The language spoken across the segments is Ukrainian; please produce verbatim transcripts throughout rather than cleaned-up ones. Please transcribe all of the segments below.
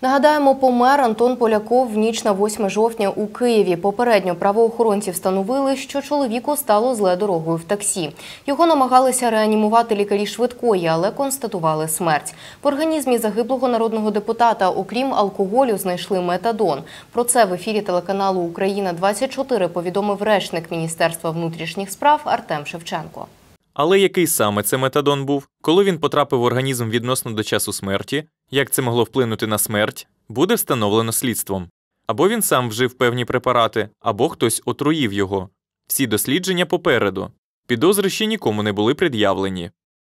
Нагадаємо, помер Антон Поляков в ніч на восьме жовтня у Києві. Попередньо правоохоронці встановили, що чоловіку стало зле дорогою в таксі. Його намагалися реанімувати лікарі швидкої, але констатували смерть. В організмі загиблого народного депутата, окрім алкоголю, знайшли метадон. Про це в ефірі телеканалу «Україна двадцять чотири» повідомив речник Міністерства внутрішніх справ Артем Шевченко. Але який саме це метадон був? Коли він потрапив в організм відносно до часу смерті? Як це могло вплинути на смерть? Буде встановлено слідством. Або він сам вжив певні препарати, або хтось отруїв його. Всі дослідження попереду. Підозри ще нікому не були пред'явлені.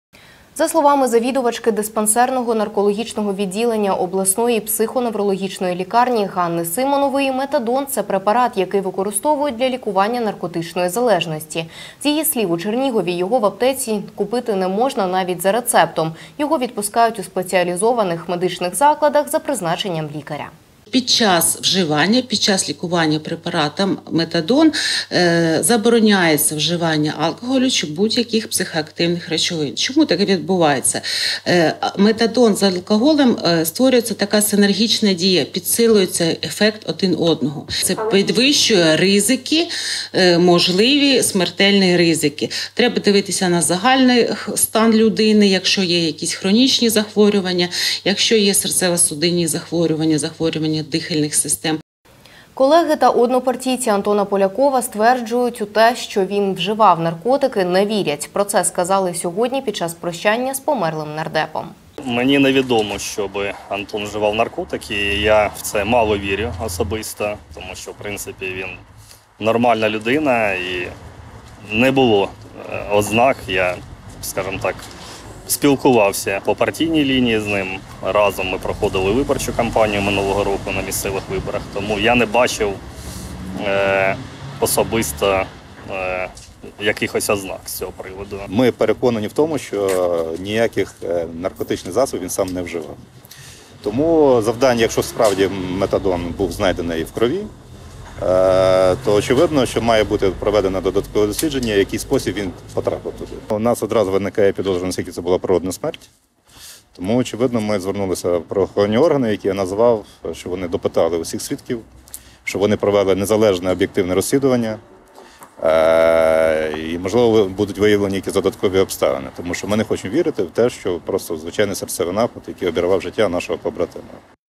За словами завідувачки диспансерного наркологічного відділення обласної психоневрологічної лікарні Ганни Симонової, метадон – це препарат, який використовують для лікування наркотичної залежності. З її слів, у Чернігові його в аптеці купити не можна навіть за рецептом. Його відпускають у спеціалізованих медичних закладах за призначенням лікаря. Під час вживання, під час лікування препаратом метадон е, забороняється вживання алкоголю чи будь-яких психоактивних речовин. Чому таке відбувається? Е, метадон з алкоголем е, створюється така синергічна дія, підсилюється ефект один одного. Це підвищує ризики, е, можливі смертельні ризики. Треба дивитися на загальний стан людини, якщо є якісь хронічні захворювання, якщо є серцево-судинні захворювання, захворювання дихальних систем. Колеги та однопартійці Антона Полякова стверджують у те, що він вживав наркотики, не вірять. Про це сказали сьогодні під час прощання з померлим нардепом. Мені невідомо, щоб Антон вживав наркотики, і я в це мало вірю особисто, тому що, в принципі, він нормальна людина і не було ознак, я, скажімо так, спілкувався по партійній лінії з ним. Разом ми проходили виборчу кампанію минулого року на місцевих виборах, тому я не бачив е, особисто е, якихось ознак з цього приводу. Ми переконані в тому, що ніяких наркотичних засобів він сам не вживав. Тому завдання, якщо справді метадон був знайдений в крові, то очевидно, що має бути проведено додаткове дослідження, в який спосіб він потрапив туди. У нас одразу виникає підозра, наскільки це була природна смерть. Тому, очевидно, ми звернулися в правоохоронні органи, які я назвав, що вони допитали усіх свідків, що вони провели незалежне об'єктивне розслідування і, можливо, будуть виявлені якісь додаткові обставини. Тому що ми не хочемо вірити в те, що просто звичайний серцевий напад, який обірвав життя нашого побратима.